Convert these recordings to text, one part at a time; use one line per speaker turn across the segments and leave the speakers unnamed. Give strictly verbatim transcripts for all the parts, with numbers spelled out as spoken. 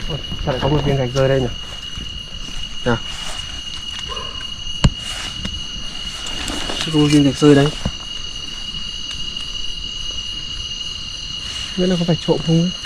Ôi, sao lại có một viên gạch rơi đây nhỉ? Nào, có một viên gạch rơi đấy. Không biết là có phải trộm không ấy.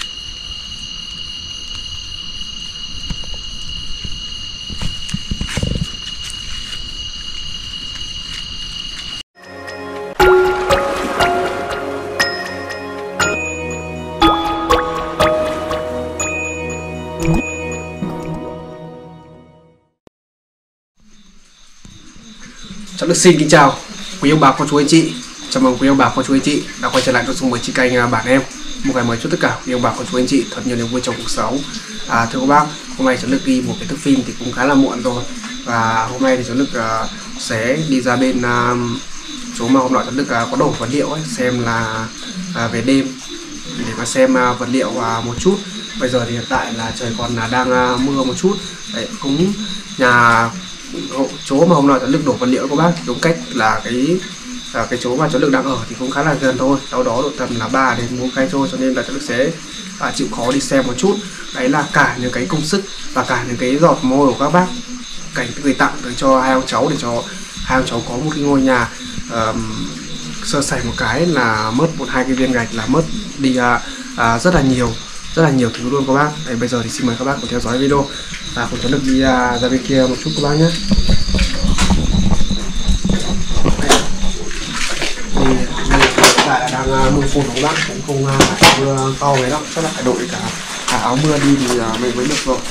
Cháu được xin kính chào quý ông bà cô chú anh chị. Chào mừng quý ông bà cô chú anh chị đã quay trở lại nội dung mới trên kênh Bản Em. Một ngày mới chúc tất cả quý ông bà cô chú anh chị thật nhiều niềm vui trong cuộc sống. À, thưa các bác, hôm nay cháu được ghi một cái thước phim thì cũng khá là muộn rồi. Và hôm nay thì cháu được uh, sẽ đi ra bên uh, chỗ mà hôm nọ cháu được uh, có đổ vật liệu ấy, xem là uh, về đêm để mà xem uh, vật liệu uh, một chút. Bây giờ thì hiện tại là trời còn uh, đang uh, mưa một chút. Đấy, cũng nhà chỗ mà hôm nọ cháu được đổ vật liệu các bác, đúng cách là cái à, cái chỗ mà cháu được đang ở thì cũng khá là gần thôi, đâu đó độ tầm là ba đến bốn cây thôi, cho nên là cháu được sẽ à, chịu khó đi xem một chút. Đấy là cả những cái công sức và cả những cái giọt mồ hôi của các bác cảnh gửi tặng tới cho hai ông cháu, để cho hai ông cháu có một cái ngôi nhà uh, sơ sẩy một cái là mất một hai cái viên gạch là mất đi uh, uh, rất là nhiều rất là nhiều thứ luôn các bác. Đấy, bây giờ thì xin mời các bác cùng theo dõi video và cùng cháu được đi uh, ra bên kia một chút các bác nhé. Tại là đang mưa phùn các bác, cũng không phải mưa to mấy đâu, chắc là phải đội cả, cả áo mưa đi thì mình mới được rồi.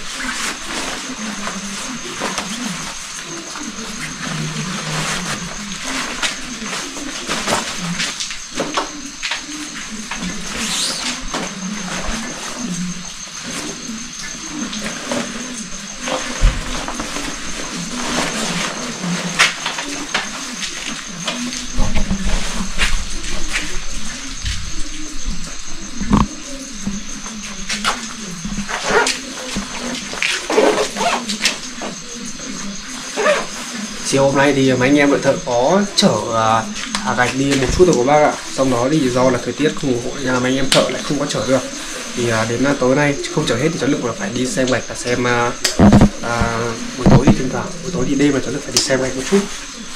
Chiều hôm nay thì mấy anh em đội thợ có chở à, gạch đi một chút rồi các bác ạ. Xong đó thì do là thời tiết không ủng hộ nên là mấy anh em thợ lại không có chở được. Thì à, đến à, tối nay không chở hết thì cháu Lực là phải đi xem gạch và xem à, à, buổi tối thì thỉnh thoảng buổi tối thì đêm mà cháu Lực phải đi xem gạch một chút.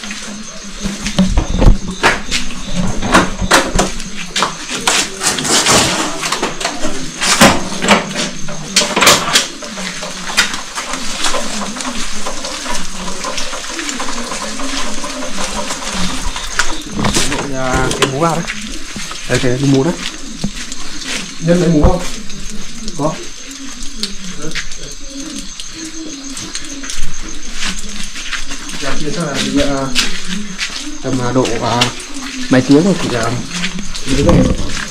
Cái mũ vào đấy, đây cái mũ đấy, nhân lấy mũ không? Có. Giờ kia chắc là đi uh, tầm độ uh, mấy tiếng rồi thì uh, đi về.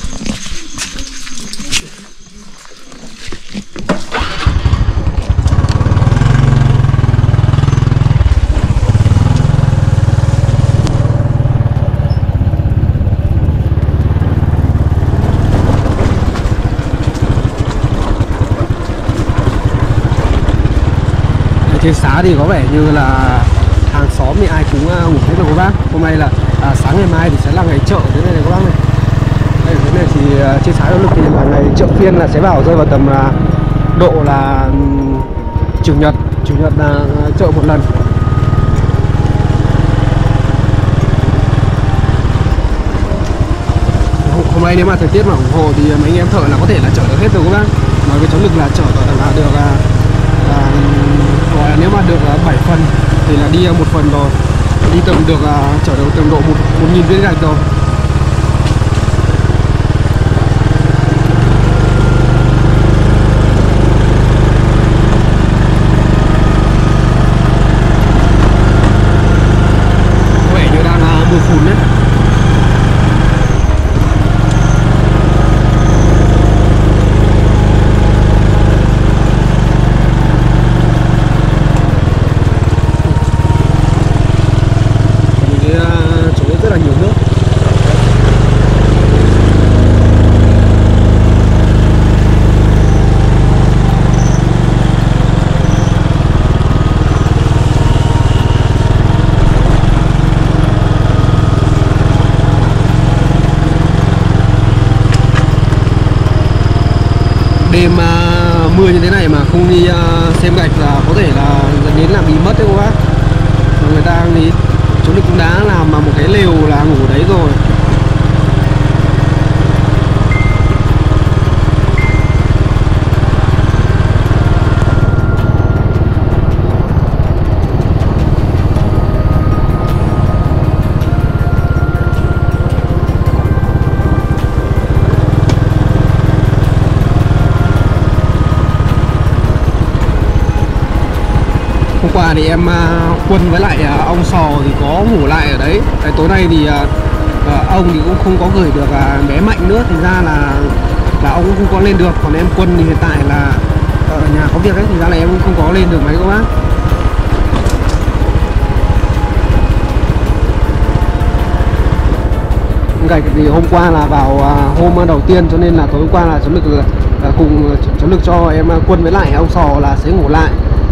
Trên xá thì có vẻ như là hàng xóm thì ai cũng uh, ngủ hết rồi các bác. Hôm nay là à, sáng ngày mai thì sẽ là ngày chợ thế này này các bác này. Đây thế này thì uh, trên xá Đông Lực thì là ngày chợ phiên là sẽ vào rơi vào tầm uh, độ là um, chủ nhật chủ nhật là uh, chợ một lần. Hôm nay nếu mà thời tiết mà ủng hộ thì mấy anh em thợ là có thể là chở được hết rồi các bác. Nói với cháu Lực là chở là được uh, uh, nếu mà được uh, bảy phần thì là đi uh, một phần rồi, đi tầm được uh, chở được tầm độ một một nghìn viên gạch rồi. Có vẻ như đang uh, mưa phùn đấy. Chỗ rất là nhiều nước. như thế này mà không đi uh, xem gạch là có thể là dẫn đến là bị mất đấy các bác. Người ta nghĩ chủ lực cũng đã làm mà một cái lều là ngủ đấy rồi. Hôm qua thì em uh, Quân với lại uh, ông Sò thì có ngủ lại ở đấy. Tại tối nay thì uh, uh, ông thì cũng không có gửi được uh, bé Mạnh nữa, thành ra là là ông cũng không có lên được. Còn em Quân thì hiện tại là ở nhà có việc ấy, thì ra là em cũng không có lên được mấy các bác. Gạch thì hôm qua là vào uh, hôm đầu tiên, cho nên là tối hôm qua là cháu lực là, là cùng cháu lực cho em uh, Quân với lại ông Sò là sẽ ngủ lại.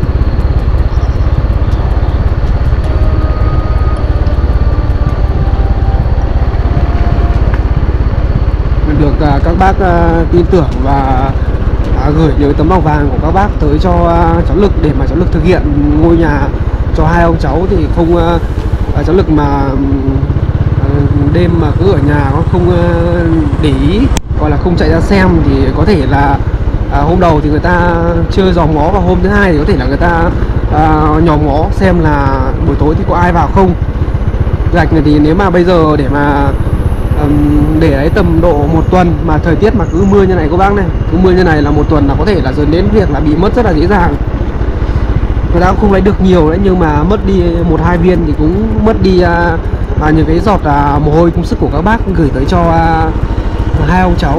Được uh, các bác uh, tin tưởng và uh, gửi những tấm lòng vàng của các bác tới cho uh, cháu Lực để mà cháu Lực thực hiện ngôi nhà cho hai ông cháu, thì không uh, cháu Lực mà uh, đêm mà cứ ở nhà nó không uh, để ý, gọi là không chạy ra xem, thì có thể là uh, hôm đầu thì người ta chưa dòm ngó, và hôm thứ hai thì có thể là người ta uh, nhòm ngó xem là buổi tối thì có ai vào không. Gạch này thì nếu mà bây giờ để mà để đấy tầm độ một tuần mà thời tiết mà cứ mưa như này các bác này, cứ mưa như này là một tuần là có thể là dẫn đến việc là bị mất rất là dễ dàng. Người ta cũng không lấy được nhiều đấy, nhưng mà mất đi một hai viên thì cũng mất đi à, à, những cái giọt à, mồ hôi công sức của các bác gửi tới cho à, hai ông cháu.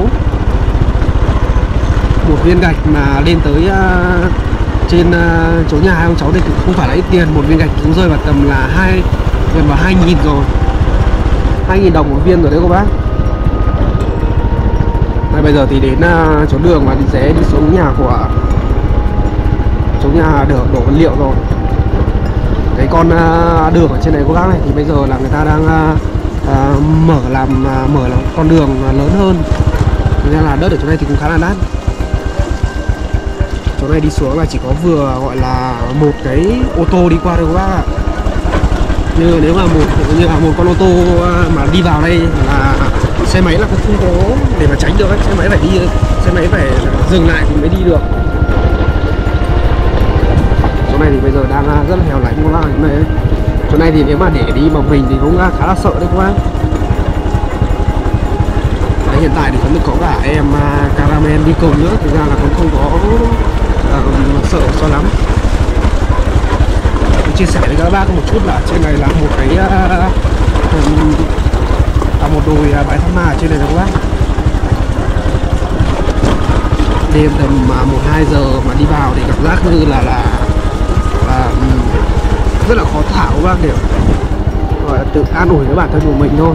Một viên gạch mà lên tới à, trên à, chỗ nhà hai ông cháu thì cũng không phải là ít tiền. Một viên gạch cũng rơi vào tầm là hai gần vào hai nghìn rồi, hai nghìn đồng một viên rồi đấy các bác. Đây, bây giờ thì đến uh, chỗ đường mà thì sẽ đi xuống nhà của chỗ nhà đổ, đổ vật liệu rồi. Cái con uh, đường ở trên này các bác này thì bây giờ là người ta đang uh, uh, mở làm uh, mở làm con đường lớn hơn, nên là đất ở chỗ này thì cũng khá là đắt. Chỗ này đi xuống là chỉ có vừa gọi là một cái ô tô đi qua thôi các bác ạ. Nhưng nếu mà một như là một con ô tô mà đi vào đây là xe máy là không có để mà tránh được ấy. Xe máy phải đi, xe máy phải dừng lại thì mới đi được. Chỗ này thì bây giờ đang rất là hẻo lánh các bác này ấy. Chỗ này thì nếu mà để đi một mình thì cũng khá là sợ đấy các bác. Đấy, hiện tại thì vẫn có cả em Caramel đi cùng nữa, thực ra là cũng không có uh, sợ cho lắm. Chia sẻ với các bác một chút là trên này là một cái uh, một đồi bãi tha ma ở trên này các bác. Đêm tầm một hai giờ mà đi vào thì cảm giác như là là, là rất là khó thở các bác, để gọi là tự an ủi với bản thân của mình thôi.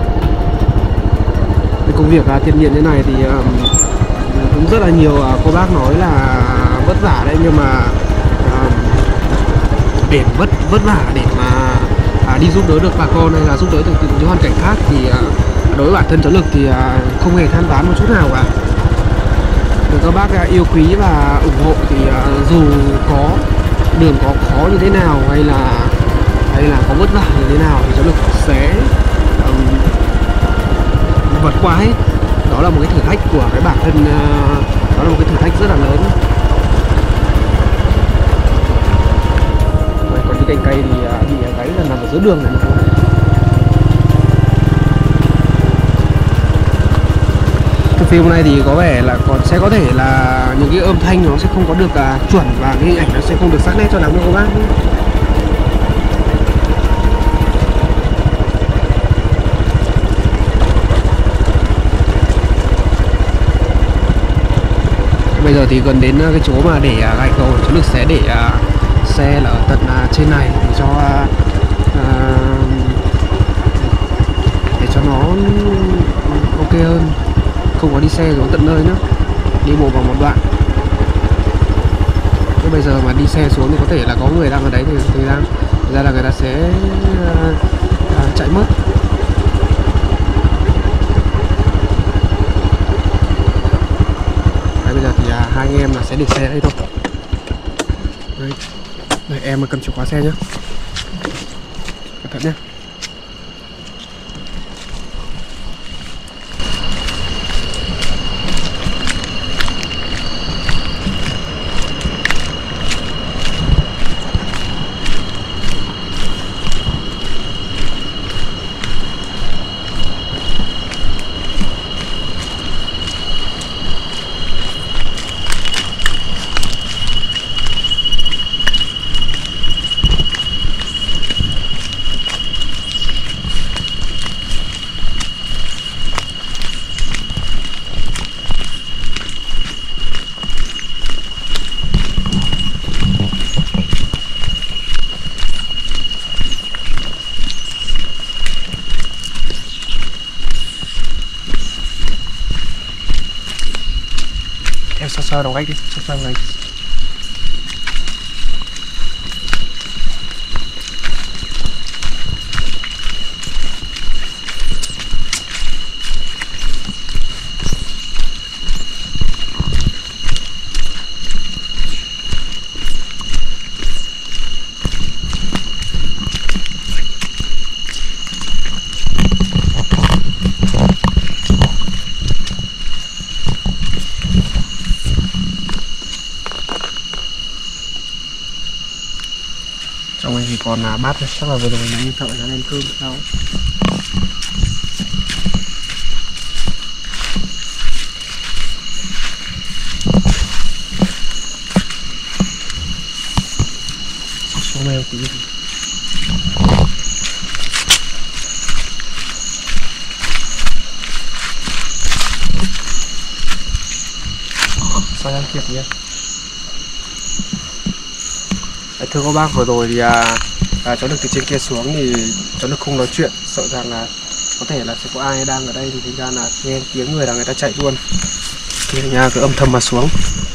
Cái công việc uh, thiên nhiên thế này thì um, cũng rất là nhiều uh, cô bác nói là vất vả đấy, nhưng mà uh, để vất vất vả để mà à, đi giúp đỡ được bà con hay là giúp đỡ được những hoàn cảnh khác thì à, đối với bản thân cháu Lực thì à, không hề than vãn một chút nào cả. Được các bác à, yêu quý và ủng hộ thì à, dù có đường có khó như thế nào hay là hay là có vất vả như thế nào thì cháu Lực sẽ um, vượt qua hết. Đó là một cái thử thách của cái bản thân, uh, đó là một cái thử thách rất là lớn. Còn cái cành cây thì uh, bị gáy là nằm ở giữa đường này mà thôi. Cái phim này thì có vẻ là còn sẽ có thể là những cái âm thanh nó sẽ không có được uh, chuẩn, và cái hình ảnh nó sẽ không được sắc nét cho lắm đâu các bác. Bây giờ thì gần đến cái chỗ mà để gạch rồi, cháu Lực sẽ để uh, xe là ở tận uh, trên này để cho uh, để cho nó ok hơn, không có đi xe xuống tận nơi nữa, đi bộ vào một đoạn. Thế bây giờ mà đi xe xuống thì có thể là có người đang ở đấy thì thời gian ra là người ta sẽ uh, uh, chạy mất. Bây giờ thì à, hai anh em là sẽ để xe đây thôi. Đây, đây em mà cầm chìa khóa xe nhá. Cẩn thận nhá. Em sơ sơ đầu gách đi, sơ sơ này. Trong này thì còn là bát, chắc là vừa rồi anh thợ đã lên cơm sao. Xuống em tí. Sao em kịp nhé. Thưa các bác, vừa rồi thì à, à, cháu được từ trên kia xuống thì cháu được không nói chuyện, sợ rằng là có thể là sẽ có ai đang ở đây thì thành ra là nghe tiếng người là người ta chạy luôn, thì nhà cứ âm thầm mà xuống.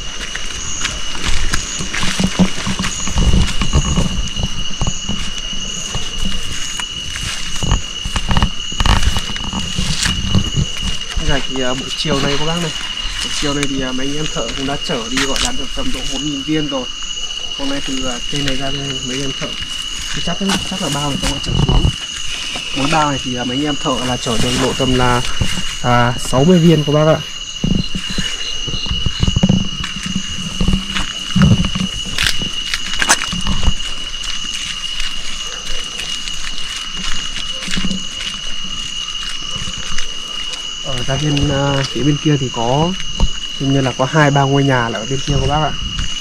Bây giờ thì à, buổi chiều này các bác này, buổi chiều này thì à, mấy anh em thợ cũng đã chở đi gọi là được tầm độ một nghìn viên rồi. Hôm nay từ trên này ra đây mấy em thợ thì chắc chắc là bao này trong chở xuống. Mỗi bao này thì mấy em thợ là chở được độ tầm là à, sáu mươi viên các bác ạ. Ở ra bên uh, phía bên kia thì có hình như là có hai ba ngôi nhà là ở bên kia các bác ạ.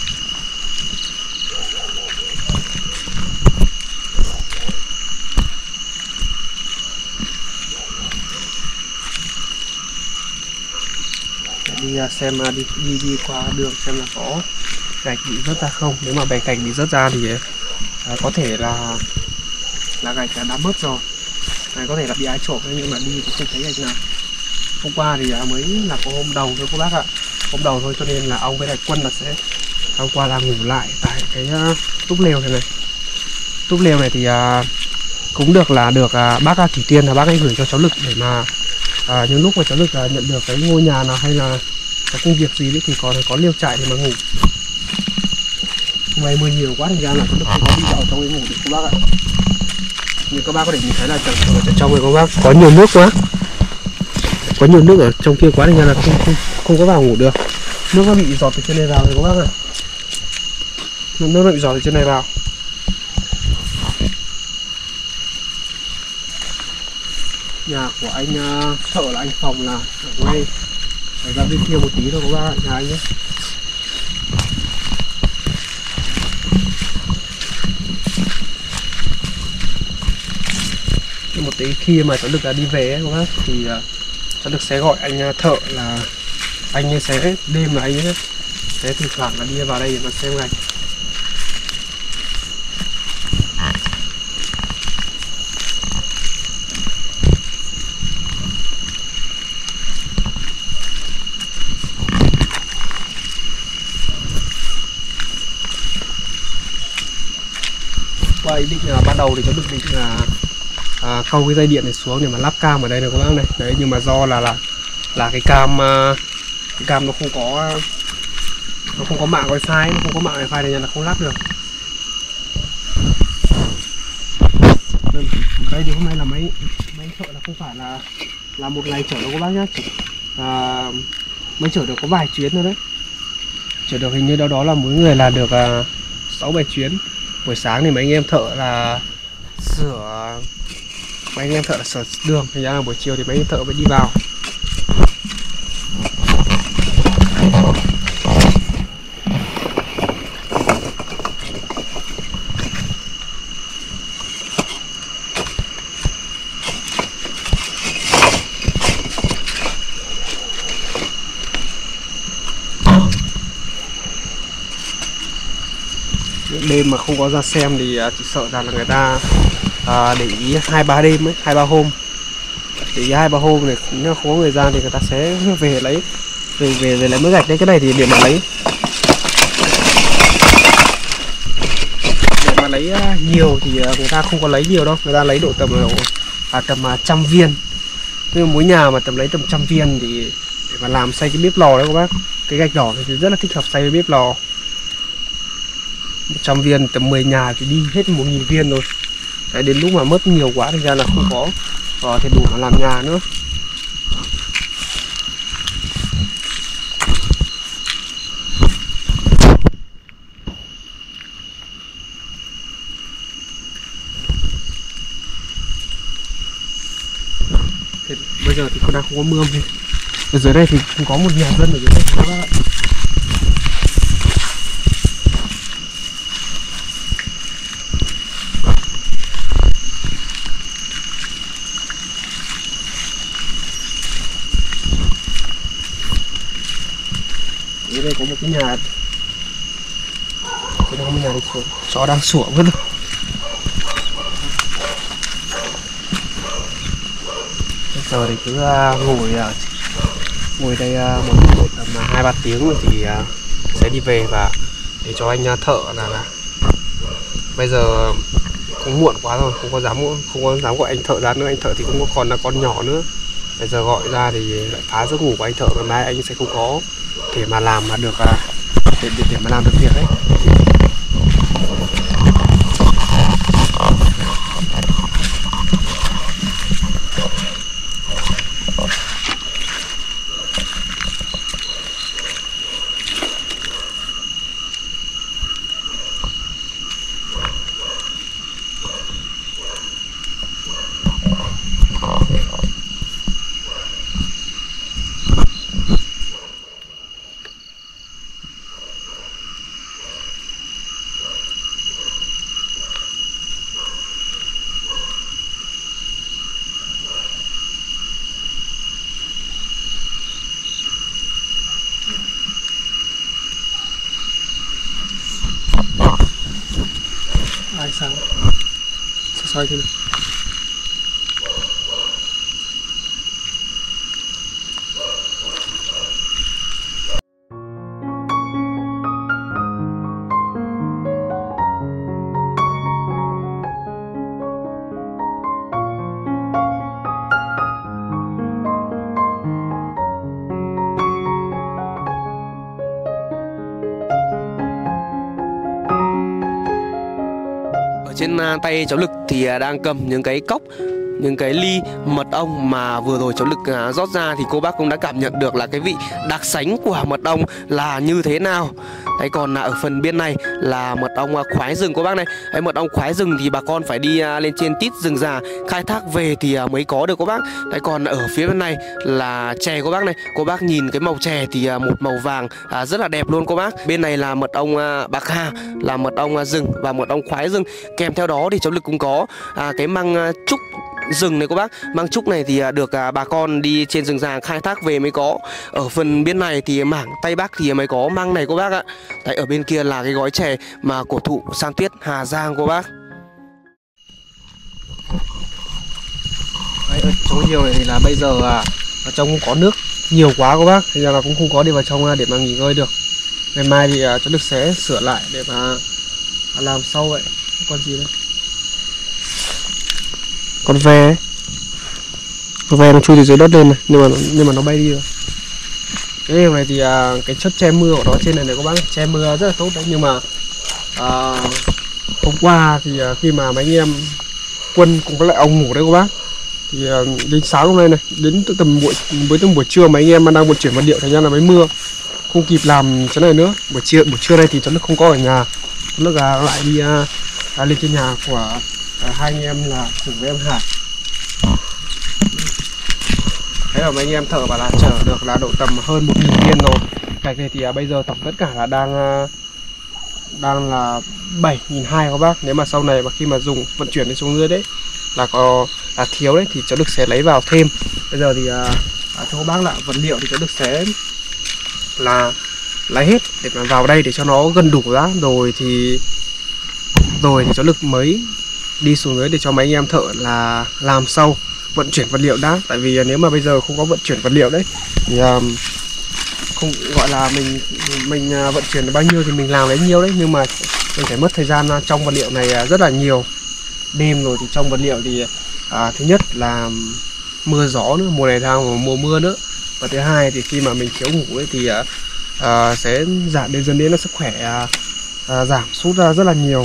Đi xem đi, đi đi qua đường xem là có gạch bị rớt ra không. Nếu mà bè gạch bị rớt ra thì à, có thể là là gạch đã mất rồi, này có thể là bị ai trộm, nhưng mà đi thì không thấy gạch nào. Hôm qua thì à, mới là có hôm đầu thôi các bác ạ, hôm đầu thôi, cho nên là ông với đại quân là sẽ hôm qua là ngủ lại tại cái uh, túp lều này này. Túp lều này thì uh, cũng được là được uh, bác Thủy Tiên là bác ấy gửi cho cháu Lực để mà à, những lúc mà cháu Lực uh, nhận được cái ngôi nhà nào hay là có công việc gì đấy thì còn có liều trại để mà ngủ. Hôm nay mưa nhiều quá thì ra là cháu Lực không có đi vào trong cái ngủ được các bác ạ. Như các bác có thể nhìn thấy là trong ở trong này các bác có nhiều nước quá, có nhiều nước ở trong kia quá thì ra là không không không có vào ngủ được. Nước nó bị giọt từ trên này vào rồi các bác ạ. Nước nó bị giọt từ trên này vào. Nhà của anh uh, thợ là anh Phòng là ở ngay ở ra bên kia một tí thôi các bác ạ, nhà anh nhé. Một tí khi mà cháu Lực là đi về ấy, các bác thì uh, cháu Lực sẽ gọi anh uh, thợ là anh ấy sẽ đêm là anh ấy sẽ thỉnh thoảng là đi vào đây để mà xem gạch. Qua ý định là ban đầu thì cháu Lực định là à, câu cái dây điện này xuống để mà lắp cam ở đây này các bác này. Đấy, nhưng mà do là là là cái cam cái cam nó không có nó không có mạng wifi, nó không có mạng wifi này là không lắp được. Đây thì hôm nay là mấy mấy thợ là không phải là là một ngày chở đâu các bác nhá, à, mới chở được có vài chuyến thôi đấy, chở được hình như đâu đó là mỗi người là được sáu bảy chuyến. Buổi sáng thì mấy anh em thợ là sửa mấy anh em thợ là sửa đường, thì ra là buổi chiều thì mấy anh em thợ mới đi vào. Đêm mà không có ra xem thì chỉ sợ rằng là người ta à, để ý hai ba đêm ấy, hai ba hôm, để ý hai ba hôm này nếu không có người ra thì người ta sẽ về lấy về về về lấy mới gạch đấy. Cái này thì để mà lấy để mà lấy nhiều thì người ta không có lấy nhiều đâu, người ta lấy độ tầm à, tầm trăm viên. Nhưng mà mỗi nhà mà tầm lấy tầm trăm viên thì để mà làm xây cái bếp lò đấy các bác, cái gạch đỏ thì rất là thích hợp xây với bếp lò. Một trăm viên tầm mười nhà thì đi hết một nghìn viên rồi. Đấy, đến lúc mà mất nhiều quá thì ra là không có và thì đủ mà làm nhà nữa. Thế bây giờ thì con đang không có mưa gì. Ở dưới đây thì không có một nhà dân ở dưới đây các bạn. Ở đây có một cái nhà, đây có một nhà đi xuống, chó đang sủa mất rồi. Bây giờ thì cứ ngồi ngồi đây một buổi tầm hai ba tiếng rồi thì sẽ đi về và để cho anh thợ là, là bây giờ cũng muộn quá rồi, không có dám không có dám gọi anh thợ ra nữa. Anh thợ thì cũng còn là con nhỏ nữa, bây giờ gọi ra thì lại phá giấc ngủ của anh thợ, ngày mai anh sẽ không có để mà làm mà được để, để, để mà làm được việc ấy. Ai sao? Sao soi thế này? Trên tay cháu Lực thì đang cầm những cái cốc, những cái ly mật ong mà vừa rồi cháu Lực rót ra thì cô bác cũng đã cảm nhận được là cái vị đặc sánh của mật ong là như thế nào. Đấy, còn ở phần bên này là mật ong khoái rừng cô bác này. Đấy, mật ong khoái rừng thì bà con phải đi lên trên tít rừng già khai thác về thì mới có được cô bác. Đấy, còn ở phía bên này là chè cô bác này. Cô bác nhìn cái màu chè thì một màu vàng à, rất là đẹp luôn cô bác. Bên này là mật ong bạc hà, là mật ong rừng và mật ong khoái rừng. Kèm theo đó thì cháu Lực cũng có à, cái măng trúc rừng này cô bác. Măng trúc này thì được à, bà con đi trên rừng già khai thác về mới có. Ở phần bên này thì mảng Tây Bắc thì mới có măng này cô bác ạ. Đấy, ở bên kia là cái gói chè mà cổ thụ San Tuyết Hà Giang cô bác. Đấy, ở chỗ nhiều này thì là bây giờ à, ở trong có nước nhiều quá cô bác, thì là cũng không có đi vào trong để mà nghỉ ngơi được. Ngày mai thì à, cháu Lực sẽ sửa lại để mà làm sau vậy. Con gì đấy? Con ve ấy. Con ve nó chui từ dưới đất lên này, nhưng mà nhưng mà nó bay đi rồi. Cái điều này thì à, cái chất che mưa của nó trên này này các bác, che mưa rất là tốt đấy. Nhưng mà à, hôm qua thì à, khi mà mấy anh em Quân cùng với lại ông ngủ đấy các bác, thì à, đến sáng hôm nay này, đến tầm buổi với tầm buổi trưa mấy anh em đang vận chuyển vật liệu, thành ra là mấy mưa không kịp làm cái này nữa. Buổi trưa buổi trưa này thì cháu Đức không có ở nhà, cháu Đức à, lại đi à, à, lên trên nhà của à, hai anh em là cùng với em Hải. Thế là mấy anh em thợ bảo là chở được là độ tầm hơn một nghìn viên rồi. Gạch này thì à, bây giờ tổng tất cả là đang à, đang là bảy nghìn hai trăm các bác. Nếu mà sau này mà khi mà dùng vận chuyển đến xuống dưới đấy là có là thiếu đấy thì cháu Đức sẽ lấy vào thêm. Bây giờ thì à, à, thưa các bác là vật liệu thì cháu Đức sẽ là lấy hết để mà vào đây để cho nó gần đủ giá rồi thì rồi thì cháu Đức mới đi xuống dưới để cho mấy anh em thợ là làm sau vận chuyển vật liệu đã. Tại vì nếu mà bây giờ không có vận chuyển vật liệu đấy thì um, không gọi là mình mình uh, vận chuyển được bao nhiêu thì mình làm lấy nhiêu đấy, nhưng mà mình phải mất thời gian uh, trong vật liệu này uh, rất là nhiều. Đêm rồi thì trong vật liệu thì uh, thứ nhất là mưa gió nữa, mùa này đang mùa mưa nữa, và thứ hai thì khi mà mình thiếu ngủ ấy thì uh, uh, sẽ giảm đến dần đến là sức khỏe uh, uh, giảm sút ra rất là nhiều.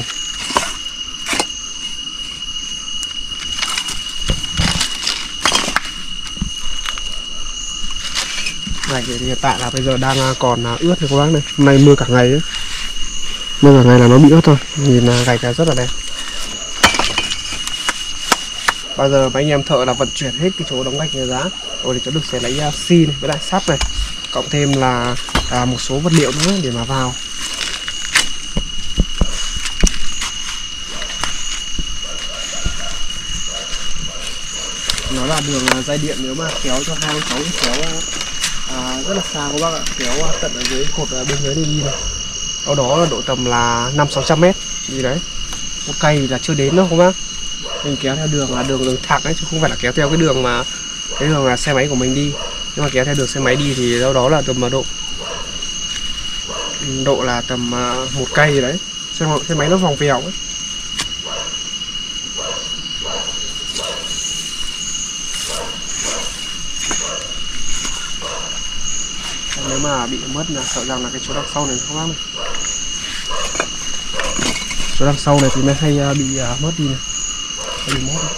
Này thì hiện tại là bây giờ đang còn ướt thôi các bác này. Hôm nay mưa cả ngày ấy. Mưa cả ngày là nó bị ướt thôi. Nhìn gạch là rất là đẹp. Bây giờ mấy anh em thợ là vận chuyển hết cái chỗ đóng gạch này giá. Rồi thì cháu Đức sẽ lấy xi này với lại sắt này, cộng thêm là à, một số vật liệu nữa để mà vào. Nó là đường dây điện, nếu mà kéo cho hai cháu kéo à, rất là xa các bác ạ, kéo tận ở dưới cột ở bên dưới này đi này, ở đó là độ tầm là năm sáu trăm mét gì đấy. Một cây là chưa đến đâu các bác. Mình kéo theo đường là đường đường thẳng đấy, chứ không phải là kéo theo cái đường mà cái đường là xe máy của mình đi. Nhưng mà kéo theo đường xe máy đi thì đâu đó là tầm độ độ là tầm một cây gì đấy. Xe, xe máy nó vòng vèo ấy. Nếu mà bị mất là sợ rằng là cái chỗ đằng sau này không lắm. Chỗ đằng sau này thì nó hay bị uh, mất đi này, hay bị mất.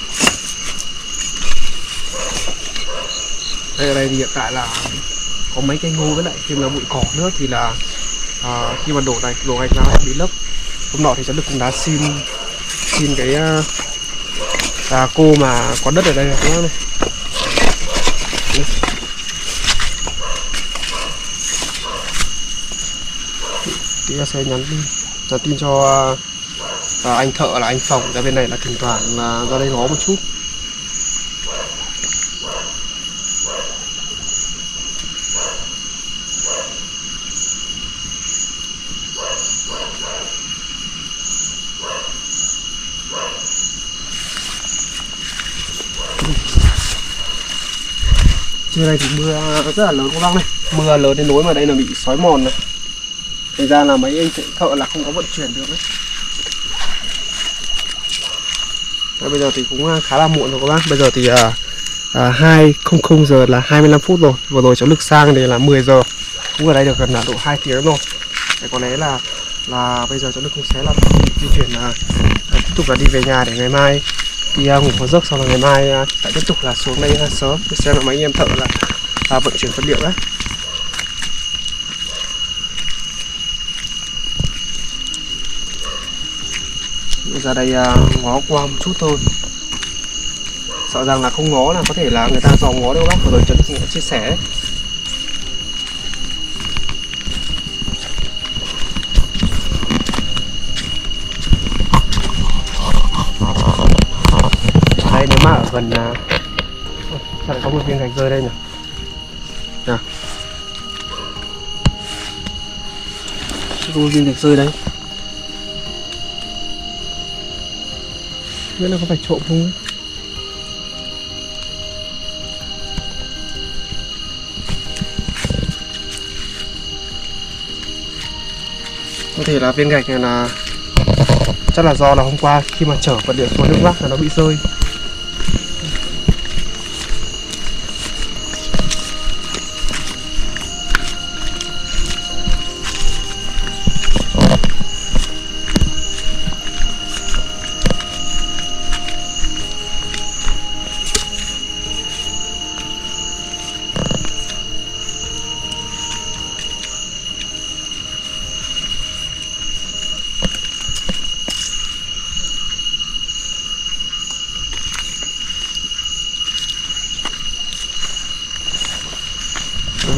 Đây ở đây thì hiện tại là có mấy cây ngô với lại thêm là bụi cỏ nữa, thì là uh, khi mà đổ này đổ gạch nào bị lấp. Hôm nọ thì cháu Đức cũng đã xin xin cái uh, à, cô mà có đất ở đây các bác này. Tí sẽ nhắn tin nhắn tin cho uh, anh thợ là anh Phòng ra bên này là thỉnh thoảng là ra đây ngó một chút. Trưa nay thì mưa rất là lớn các bác này, mưa lớn đến nỗi mà đây là bị xói mòn này. Thành ra là mấy anh thợ là không có vận chuyển được đấy. Và bây giờ thì cũng khá là muộn rồi các bác. Bây giờ thì à, à, hai không không giờ là hai mươi lăm phút rồi. Vừa rồi cháu Lực sang thì là mười giờ. Cũng ở đây được gần là độ hai tiếng rồi. Đấy, có lẽ là là bây giờ cháu Lực cũng sẽ là di chuyển là à, tiếp tục là đi về nhà để ngày mai đi à, ngủ một giấc, sau là ngày mai à, lại tiếp tục là xuống đây à, sớm để xem là mấy anh em thợ là à, vận chuyển vật liệu đấy. Ra đây uh, ngó qua một chút thôi, sợ rằng là không ngó là có thể là người ta dò ngó đâu bác, vừa rồi Trấn cũng đã chia sẻ. Đây nếu mà ở gần uh... sao lại có một viên gạch rơi đây nhỉ? Nào, có một viên gạch rơi đấy. Biết là có phải trộm không ấy. Có thể là viên gạch này là chắc là do là hôm qua khi mà chở vật liệu xuống nước Bắc là nó bị rơi.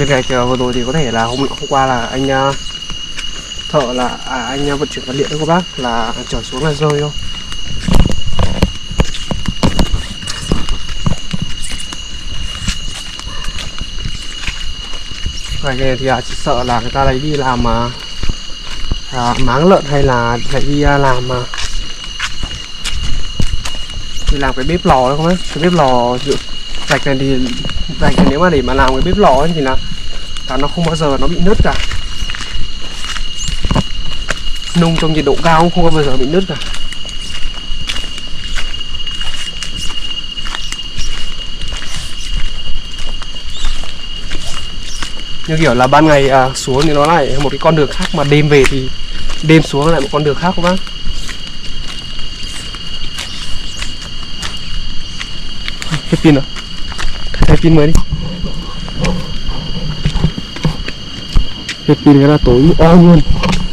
viên gạch vừa rồi thì có thể là hôm, hôm qua là anh uh, thợ là à, anh uh, vận chuyển vật liệu đấy các bác là trở xuống là rơi thôi. Gạch này thì uh, chỉ sợ là người ta lấy đi làm uh, uh, máng lợn hay là lấy đi uh, làm uh, đi làm cái bếp lò đấy không ấy, cái bếp lò gạch này thì gạch này nếu mà để mà làm cái bếp lò ấy thì là là nó không bao giờ nó bị nứt cả, nung trong nhiệt độ cao không bao giờ bị nứt cả. Như kiểu là ban ngày à, xuống thì nó lại một cái con đường khác, mà đêm về thì đêm xuống lại một con đường khác các bác. Hết pin rồi, thay pin mới đi. Hết pin cái là tối om luôn.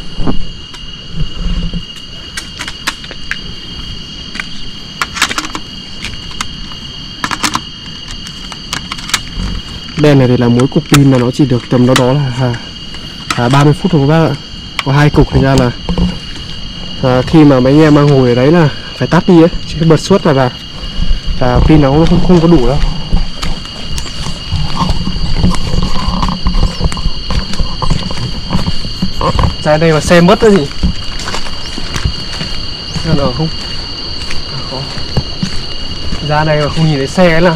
Đèn này thì là mỗi cục pin là nó chỉ được tầm đó đó là à, à, ba mươi phút thôi các bác ạ. Có hai cục thành ra là à, khi mà mấy anh em ngồi ở đấy là phải tắt đi ấy, chứ bật suốt là là, là pin nó không, không có đủ đâu. Ra đây mà xe mất cái gì ở không à, ra đây mà không nhìn thấy xe ấy là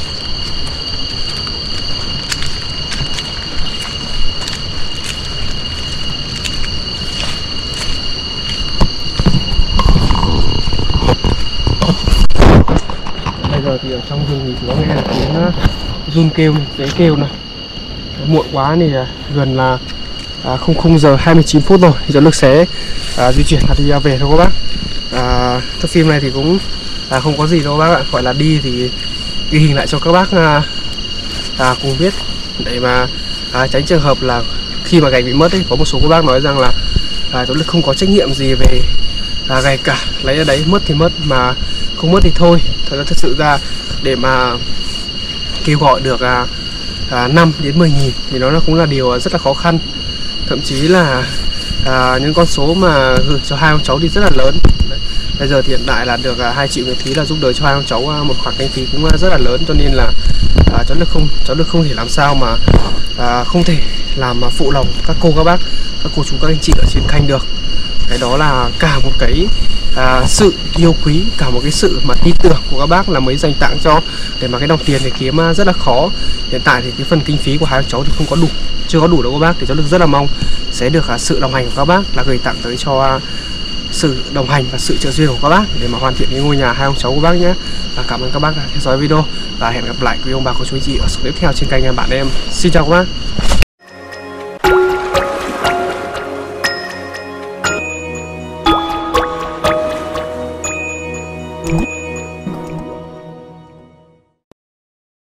bây giờ thì ở trong rừng thì chỉ có nghe là tiếng run kêu này, giấy kêu này. Muộn quá thì gần là À, không không giờ hai mươi chín phút rồi thì cháu Lực sẽ à, di chuyển đi về thôi các bác. À, thước phim này thì cũng à, không có gì đâu các bác ạ, gọi là đi thì ghi hình lại cho các bác à, à, cùng biết để mà à, tránh trường hợp là khi mà gạch bị mất ấy, có một số các bác nói rằng là à, cháu Lực không có trách nhiệm gì về à, gạch cả, lấy ở đấy mất thì mất mà không mất thì thôi. Thật ra thật sự ra để mà kêu gọi được à, à, năm đến mười nghìn thì nó cũng là điều rất là khó khăn. Thậm chí là à, những con số mà gửi cho hai ông cháu thì rất là lớn. Đấy. Bây giờ thì hiện tại là được à, hai triệu người phí là giúp đỡ cho hai ông cháu à, một khoản kinh phí cũng rất là lớn, cho nên là à, cháu được không cháu được không thể làm sao mà à, không thể làm mà phụ lòng các cô các bác, các cô chú các anh chị ở trên kênh được. Cái đó là cả một cái à, sự yêu quý, cả một cái sự mà tin tưởng của các bác là mới dành tặng cho, để mà cái đồng tiền thì kiếm rất là khó. Hiện tại thì cái phần kinh phí của hai ông cháu thì không có đủ, chưa có đủ đâu các bác, thì cháu được rất là mong sẽ được uh, sự đồng hành của các bác là gửi tặng tới cho uh, sự đồng hành và sự trợ duyên của các bác để mà hoàn thiện cái ngôi nhà hai ông cháu của bác nhé. Và cảm ơn các bác đã theo dõi video và hẹn gặp lại quý ông bà cô chú anh chị ở số tiếp theo trên kênh bạn em. Xin chào các bác.